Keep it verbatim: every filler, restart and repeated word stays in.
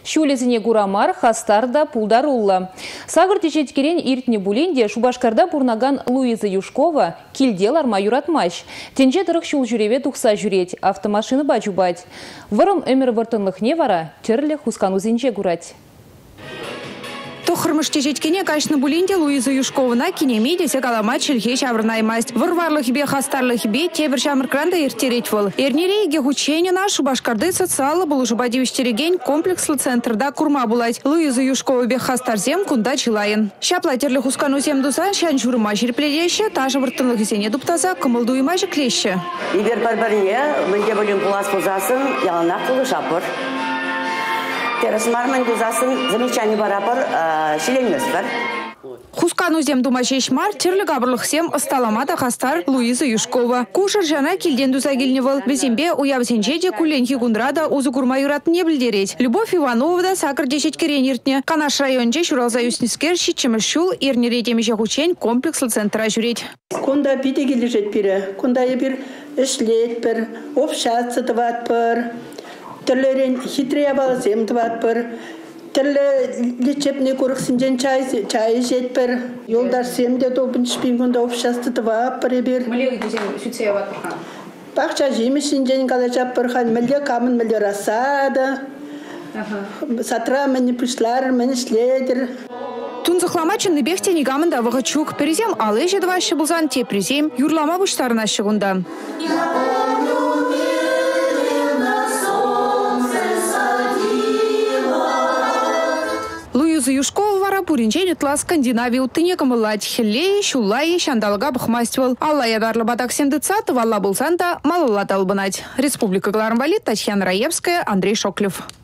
Шулезіне гурамар, хастарда пулдарулла. Сагыр течеткерен иртне буленде Шубашкарда пурнаган Луиза Юшкова килдел арма юратмаш. Тенже дырық шул жүреве тухса жүреть, автомашины бачубать. Вырым өмір выртынлық не вара, терлі хускану зенже гурать. Тохырмыш тежеткене кашны булинде Луиза Юшковына кинемеде секалама чельхе шаврнаймасть. Вырварлы хибе хастарлы хибе тебір шамыркранда ертереть вол. Эрнерейге хучене наш Шубашкарды социалы был уже бадивиштереген комплекслы центрда курма булать. Луиза Юшкова бе хастарзем кунда чилайын. Шаплатерлы хускану зем дусан шан журма жерпледеще, тажы выртынлы хизене дуптаза кымылдуйма же клеще. Ибер барбарне, мынде болен пулас пузасын, яланақ пулы шапыр. Терасмармен дузасын замечание барапыр шиленмес бар. Хускану зем думашеш мар, терлі габырлық сем ысталамада хастар Луиза Юшкова. Кушар жана килден дуза келневал. Безембе уяв зенжеде куленхи гундрада узы курма юрат не білдереть. Любовь Иванова да сакыр дешет керен иртне. Канаш районже шуралза юснискер щитчеміш шул ернередемеше хучен комплекслы центра жүреть. Кунда биде кележет бире. Кунда ебір ішлет бір, общаться тват бір. Терлерен хитрия баласем тват бір. Терле лечебный курсинжен чай чай жет бір. Йолдар семде добын шпингунда общаться тват бір ебір. Мілег дезем сүтсея ват бірхан? Бақша жемішінжен қалачап бірхан. Міле камын міле расада. Сатра мәні пүшлар, мәні шледер. Тунзахламачын бехте негамында вағычук. Перезем алы жедвашы бұлзан те презем юрлама бұштарына шығында. Луиза Юшкова вара пуринчен утла Скандинавию тыне камылать хеллей, шулай, шандалга бахмастивал. Алла ядарлы бадак сендыцат, валла булсанда малалат албынать. Республика Гларамвали, Татьяна Раевская, Андрей Шоклев.